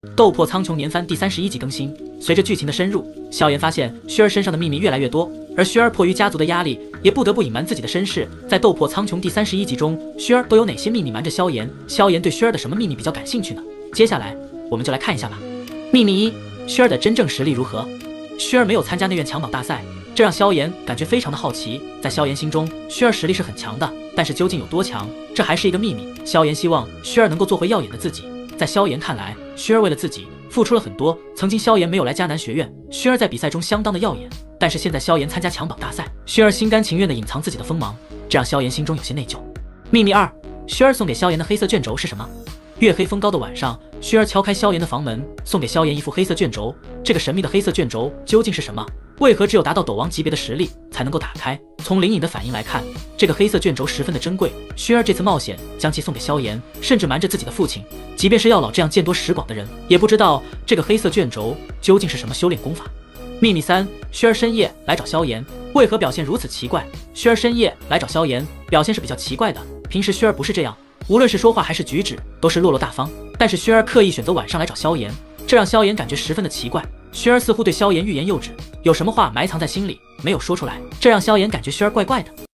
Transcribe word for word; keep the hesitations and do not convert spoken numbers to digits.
斗破苍穹年番第三十一集更新，随着剧情的深入，萧炎发现薰儿身上的秘密越来越多，而薰儿迫于家族的压力，也不得不隐瞒自己的身世。在斗破苍穹第三十一集中，薰儿都有哪些秘密瞒着萧炎？萧炎对薰儿的什么秘密比较感兴趣呢？接下来我们就来看一下吧。秘密一：薰儿的真正实力如何？薰儿没有参加内院强榜大赛，这让萧炎感觉非常的好奇。在萧炎心中，薰儿实力是很强的，但是究竟有多强，这还是一个秘密。萧炎希望薰儿能够做回耀眼的自己。在萧炎看来，薰儿为了自己付出了很多。曾经萧炎没有来迦南学院，薰儿在比赛中相当的耀眼，但是现在萧炎参加强榜大赛，薰儿心甘情愿地隐藏自己的锋芒，这让萧炎心中有些内疚。秘密二：薰儿送给萧炎的黑色卷轴是什么？月黑风高的晚上，薰儿敲开萧炎的房门，送给萧炎一副黑色卷轴。这个神秘的黑色卷轴究竟是什么？为何只有达到斗王级别的实力才能够打开？从灵隐的反应来看，这个黑色卷轴十分的珍贵。薰儿这次冒险将其送给萧炎，甚至瞒着自己的父亲，即便是药老这样见多识广的人，也不知道这个黑色卷轴究竟是什么修炼功法。秘密三：薰儿深夜来找萧炎，为何表现如此奇怪？薰儿深夜来找萧炎，表现是比较奇怪的。平时薰儿不是这样，无论是说话还是举止都是落落大方，但是薰儿刻意选择晚上来找萧炎，这让萧炎感觉十分的奇怪。薰儿似乎对萧炎欲言又止，有什么话埋藏在心里没有说出来，这让萧炎感觉薰儿怪怪的。